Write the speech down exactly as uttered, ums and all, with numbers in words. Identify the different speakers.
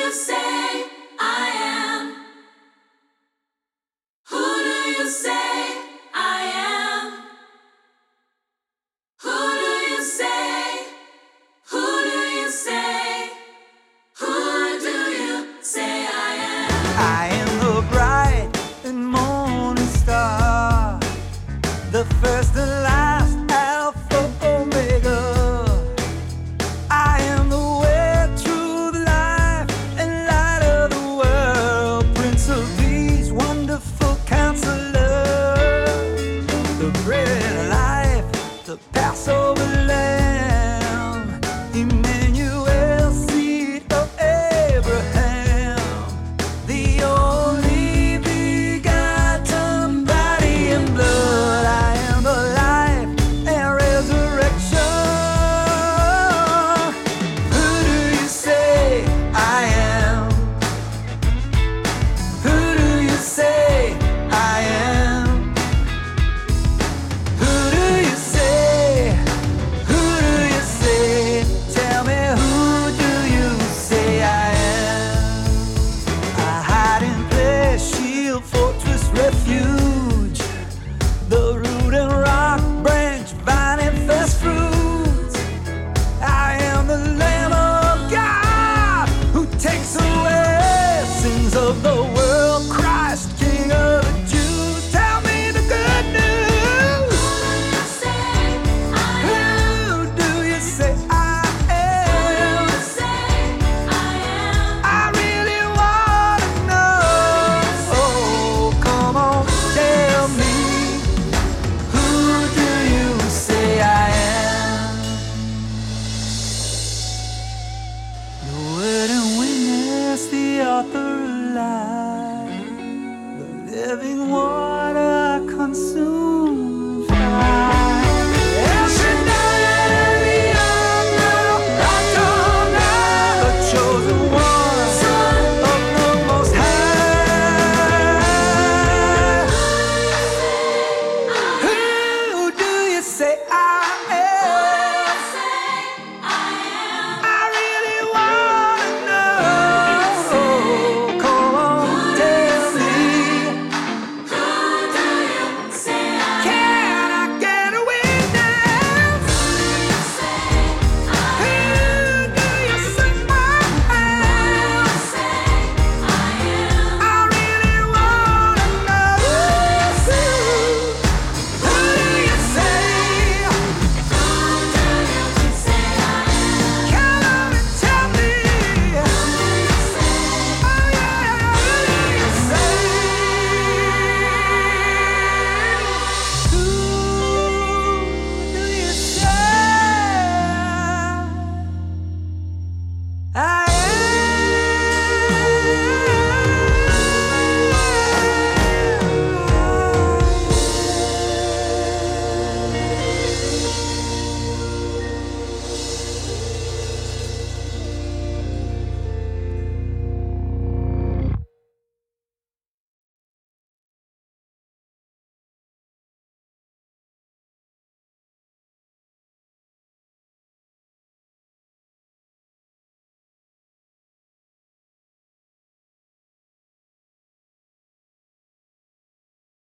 Speaker 1: you say I am? Who do you say I am? Who do you say? Who do you say? Who do you say I am?
Speaker 2: I am the bright and morning star, the first and last, Alpha Omega. I am the way, truth, life, and light of the world, Prince of Peace, wonderful counselor, the great